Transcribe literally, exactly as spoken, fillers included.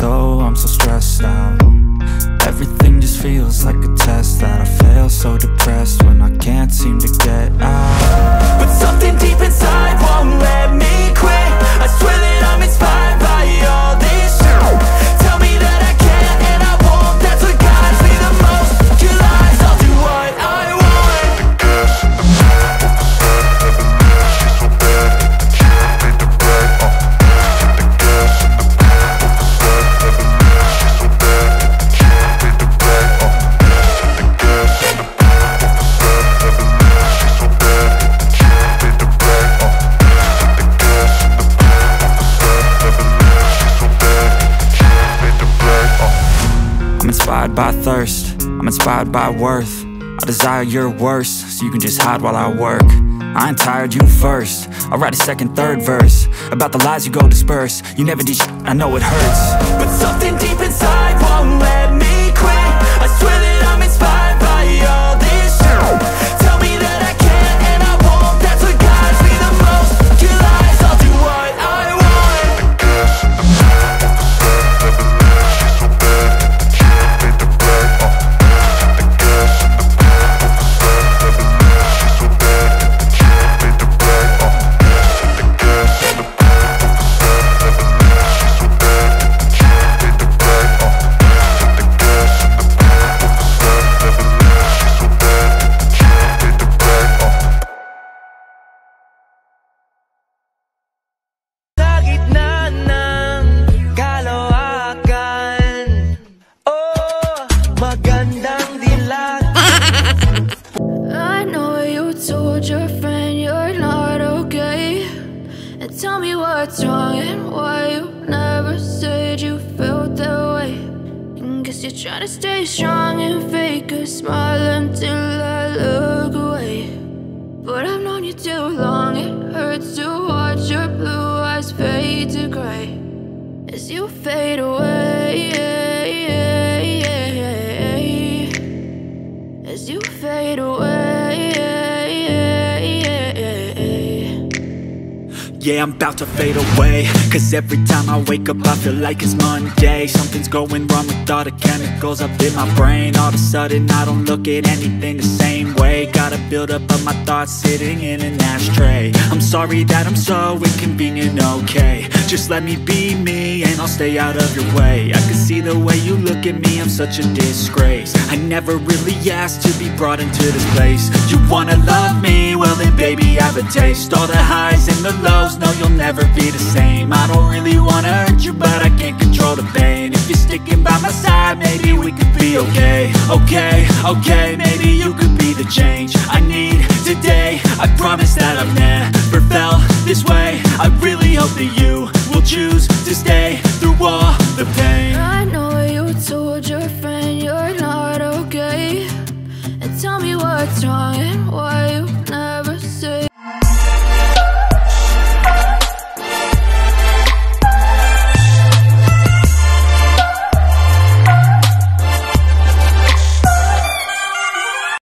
though I'm so stressed out. Everything just feels like a test that I fail, so depressed when I can't seem to get out. But something deep inside won't let me quit. I swear that I'm inspired by all this shit. Tell me that I can and I won't, that's what guides me the most. Your lies, I'll do what I want. I'm inspired by thirst, I'm inspired by worth. I desire your worst, so you can just hide while I work. I ain't tired, you first. I'll write a second, third verse about the lies you go disperse. You never did sh**, I know it hurts. But something deep inside won't let me quit. I swear that I'm inspired by all this shit. Tell me that I can and I won't, that's what guides me the most. Your lies, I'll do what I want. Tell me what's wrong and why you never said you felt that way. And guess you're trying to stay strong and fake a smile until I look away. But I've known you too long, it hurts to watch your blue eyes fade to gray as you fade away, as you fade away. Yeah, I'm about to fade away, cause every time I wake up I feel like it's Monday. Something's going wrong with all the chemicals up in my brain. All of a sudden I don't look at anything the same way. Gotta build up of my thoughts sitting in an ashtray. I'm sorry that I'm so inconvenient, okay. Just let me be me and I'll stay out of your way. I can see the way you look at me, I'm such a disgrace. I never really asked to be brought into this place. You wanna love me? Well then baby have a taste. All the highs and the lows, no, you'll never be the same. I don't really wanna hurt you, but I can't control the pain. If you're sticking by my side, maybe we could be okay. Okay, okay, maybe you could be the change I need today. I promise that I've never felt this way. I really hope that you